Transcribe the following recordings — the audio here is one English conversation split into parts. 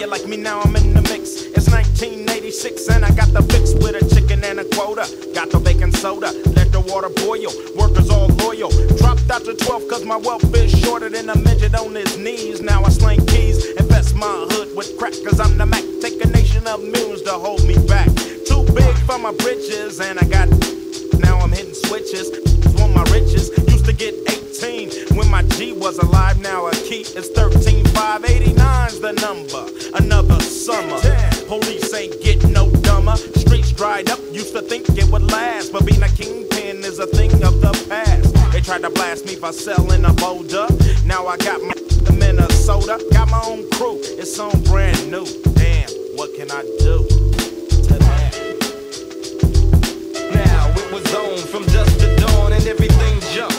like me, now I'm in the mix. It's 1986 and I got the fix with a chicken and a quota. Got the baking soda, let the water boil. Workers all loyal. Dropped out to 12 cause my wealth is shorter than a midget on his knees. Now I slang keys, invest my hood with crack cause I'm the Mac. Take a nation of millions to hold me back. Too big for my britches and I got, now I'm hitting switches. Want my riches, used to get 18 when my G was alive. Now a key is 13, 589's the number. Another summer, police ain't get no dumber. Streets dried up, used to think it would last, but being a kingpin is a thing of the past. They tried to blast me for selling a boulder. Now I got my Minnesota, got my own crew. It's on brand new. Damn, what can I do to that? Now it was on from dusk to dawn and everything jumped.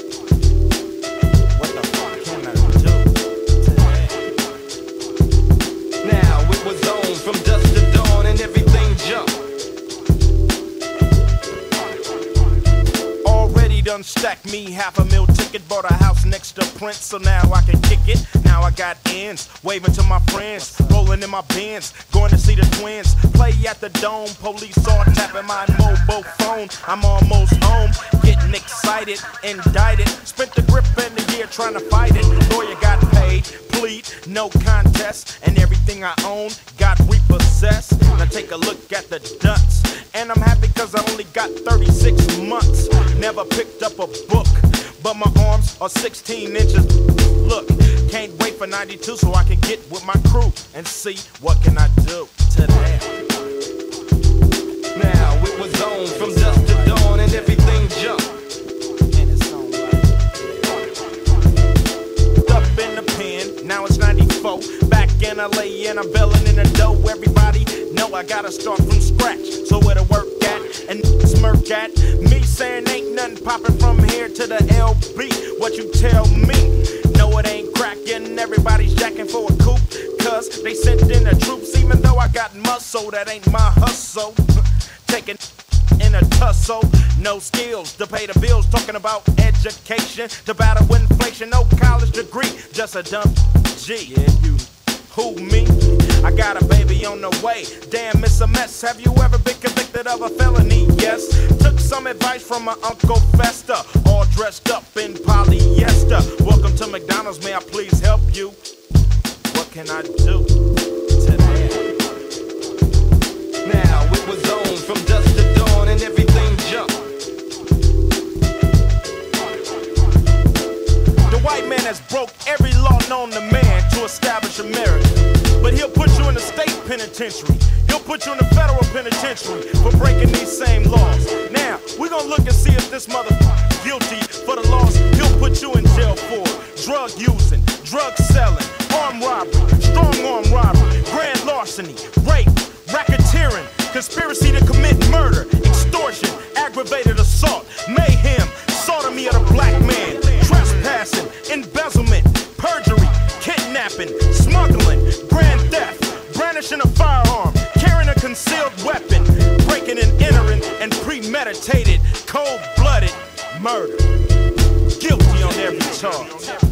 What the fuck can I do to that? Now it was on from dusk to dawn and everything jumped. Already done stacked me $500,000 ticket, bought a house next to Prince, so now I can kick it. Now I got ends, waving to my friends, rolling in my Benz, going to see the twins, play at the Dome. Police all tapping my mobile phone. I'm almost home, getting excited, indicted. Spent the grip in the year trying to fight it. Lawyer got paid, plead, no contest, and everything I own got repossessed. Now take a look at the ducks, and I'm happy cause I only got 36 months. Never picked up a book, but my arms are 16 inches. Look, can't wait for 92 so I can get with my crew and see what can I do to that. Now it was on from dusk to dawn and everything jumped. And it's on like up in the pen, now it's 94. Back in LA and I'm belling in the dough. Everybody know I gotta start from scratch. So where to work at and smirk at me saying ain't nothing popping from here to the LB. What you tell me? No, it ain't cracking. Everybody's jacking for a coupe, cause they sent in the troops. Even though I got muscle, that ain't my hustle. Taking in a tussle, no skills to pay the bills. Talking about education to battle inflation. No college degree, just a dumb G. Yeah, you. Who, me? I got a baby on the way. Damn, it's a mess. Have you ever been convicted of a felony? Yes. Took some advice from my Uncle Fester, all dressed up in polyester. Welcome to McDonald's, may I please help you? What can I do to that? Now it was on from dusk to dawn and everything jumped. The white man has broke every law known to man to establish America. But he'll put you in the state penitentiary. He'll put you in the federal penitentiary for breaking these same laws. Now, we're gonna look and see if this motherfucker guilty for the laws he'll put you in jail for. Drug using, drug selling, armed robbery, strong arm robbery, grand larceny, rape, racketeering, conspiracy to commit murder, extortion, aggravated assault, mayhem, sodomy of the black man, trespassing, embezzlement, perjury, kidnapping, smuggling, grand theft, brandishing a firearm, carrying a concealed weapon, breaking and entering, and premeditated, cold-blooded murder. Guilty on every charge.